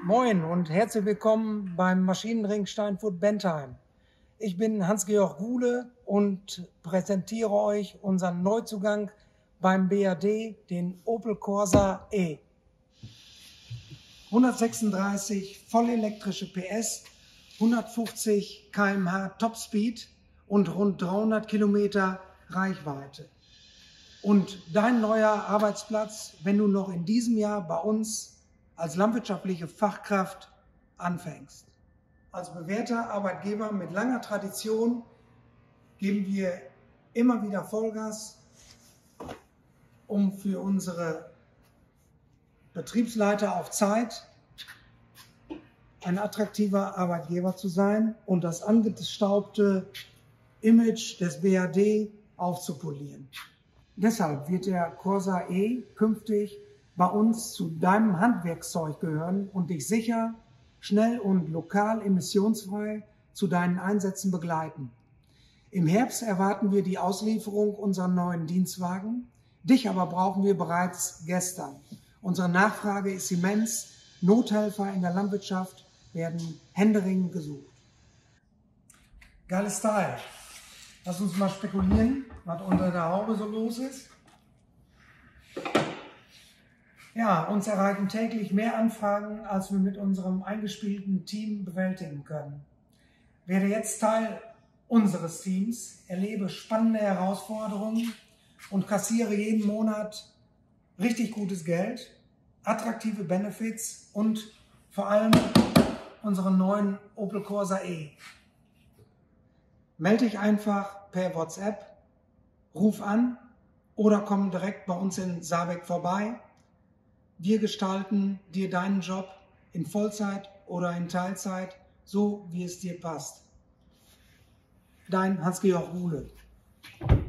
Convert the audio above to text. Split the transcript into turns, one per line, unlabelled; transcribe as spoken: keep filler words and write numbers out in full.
Moin und herzlich willkommen beim Maschinenring Steinfurt Bentheim. Ich bin Hans-Georg Ruhle und präsentiere euch unseren Neuzugang beim B A D, den Opel Corsa E. hundertsechsunddreißig vollelektrische P S, hundertfünfzig Kilometer pro Stunde Topspeed und rund dreihundert Kilometer Reichweite. Und dein neuer Arbeitsplatz, wenn du noch in diesem Jahr bei uns als landwirtschaftliche Fachkraft anfängst. Als bewährter Arbeitgeber mit langer Tradition geben wir immer wieder Vollgas, um für unsere Betriebsleiter auf Zeit ein attraktiver Arbeitgeber zu sein und das angestaubte Image des B A D aufzupolieren. Deshalb wird der Corsa E künftig bei uns zu deinem Handwerkszeug gehören und dich sicher, schnell und lokal emissionsfrei zu deinen Einsätzen begleiten. Im Herbst erwarten wir die Auslieferung unserer neuen Dienstwagen. Dich aber brauchen wir bereits gestern. Unsere Nachfrage ist immens. Nothelfer in der Landwirtschaft werden händeringend gesucht. Geiles Style. Lass uns mal spekulieren, was unter der Haube so los ist. Ja, uns erreichen täglich mehr Anfragen, als wir mit unserem eingespielten Team bewältigen können. Werde jetzt Teil unseres Teams, erlebe spannende Herausforderungen und kassiere jeden Monat richtig gutes Geld, attraktive Benefits und vor allem unseren neuen Opel Corsa E. Melde dich einfach per WhatsApp, ruf an oder komm direkt bei uns in Saarbeck vorbei. Wir gestalten dir deinen Job in Vollzeit oder in Teilzeit, so wie es dir passt. Dein Hans-Georg Ruhle.